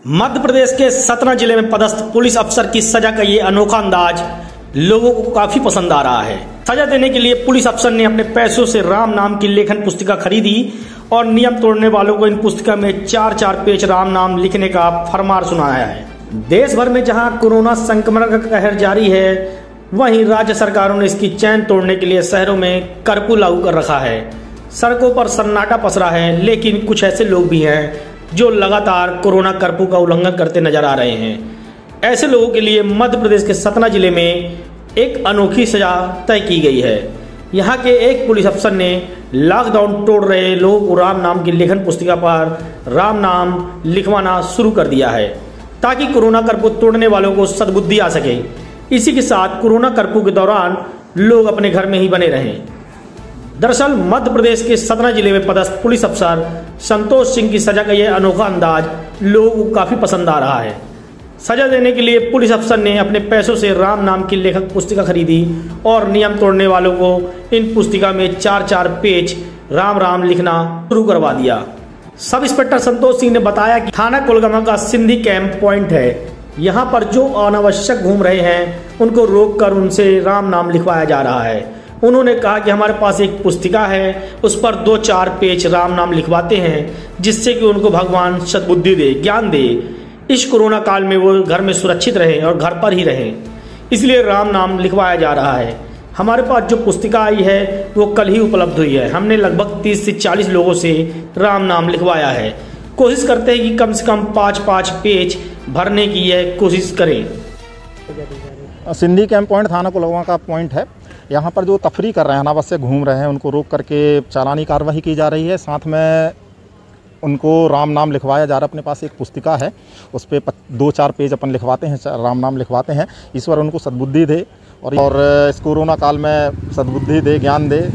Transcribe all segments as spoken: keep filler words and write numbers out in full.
मध्य प्रदेश के सतना जिले में पदस्थ पुलिस अफसर की सजा का ये अनोखा अंदाज लोगों को काफी पसंद आ रहा है। सजा देने के लिए पुलिस अफसर ने अपने पैसों से राम नाम की लेखन पुस्तिका खरीदी और नियम तोड़ने वालों को इन पुस्तिका में चार चार पेज राम नाम लिखने का फरमान सुनाया है। देश भर में जहां कोरोना संक्रमण का कहर जारी है, वहीं राज्य सरकारों ने इसकी चैन तोड़ने के लिए शहरों में कर्फ्यू लागू कर रखा है। सड़कों पर सन्नाटा पसरा है, लेकिन कुछ ऐसे लोग भी हैं जो लगातार कोरोना कर्फ्यू का उल्लंघन करते नजर आ रहे हैं। ऐसे लोगों के लिए मध्य प्रदेश के सतना जिले में एक अनोखी सजा तय की गई है। यहाँ के एक पुलिस अफसर ने लॉकडाउन तोड़ रहे लोगों को राम नाम की लेखन पुस्तिका पर राम नाम लिखवाना शुरू कर दिया है, ताकि कोरोना कर्फ्यू तोड़ने वालों को सद्बुद्धि आ सके। इसी के साथ कोरोना कर्फ्यू के दौरान लोग अपने घर में ही बने रहें। दरअसल मध्य प्रदेश के सतना जिले में पदस्थ पुलिस अफसर संतोष सिंह की सजा का यह अनोखा अंदाज लोगों को काफी पसंद आ रहा है। सजा देने के लिए पुलिस अफसर ने अपने पैसों से राम नाम की लेखक पुस्तिका खरीदी और नियम तोड़ने वालों को इन पुस्तिका में चार चार पेज राम राम लिखना शुरू करवा दिया। सब इंस्पेक्टर संतोष सिंह ने बताया कि थाना कोलगामा का सिंधी कैंप पॉइंट है। यहाँ पर जो अनावश्यक घूम रहे हैं उनको रोक कर उनसे राम नाम लिखवाया जा रहा है। उन्होंने कहा कि हमारे पास एक पुस्तिका है, उस पर दो चार पेज राम नाम लिखवाते हैं, जिससे कि उनको भगवान सद्बुद्धि दे, ज्ञान दे। इस कोरोना काल में वो घर में सुरक्षित रहे और घर पर ही रहे, इसलिए राम नाम लिखवाया जा रहा है। हमारे पास जो पुस्तिका आई है वो कल ही उपलब्ध हुई है। हमने लगभग तीस से चालीस लोगों से राम नाम लिखवाया है। कोशिश करते हैं कि कम से कम पाँच पाँच पेज भरने की यह कोशिश करें। सिंधी कैंप पॉइंट थाना कोलगामा का पॉइंट है। यहाँ पर जो तफरी कर रहे हैं, अनावश्यक घूम रहे हैं, उनको रोक करके चालानी कार्रवाई की जा रही है। साथ में उनको राम नाम लिखवाया जा रहा है। अपने पास एक पुस्तिका है, उस पर दो चार पेज अपन लिखवाते हैं, राम नाम लिखवाते हैं। ईश्वर उनको सद्बुद्धि दे और और इस कोरोना काल में सद्बुद्धि दे, ज्ञान दे,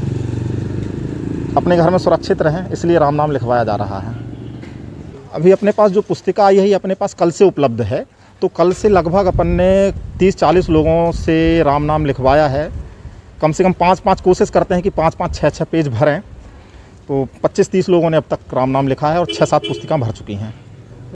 अपने घर में सुरक्षित रहें, इसलिए राम नाम लिखवाया जा रहा है। अभी अपने पास जो पुस्तिका आई है अपने पास कल से उपलब्ध है, तो कल से लगभग अपन ने तीस चालीस लोगों से राम नाम लिखवाया है। कम से कम पाँच पाँच कोशिश करते हैं कि पाँच पाँच छः छः पेज भरें। तो पच्चीस तीस लोगों ने अब तक राम नाम लिखा है और छः सात पुस्तिका भर चुकी हैं।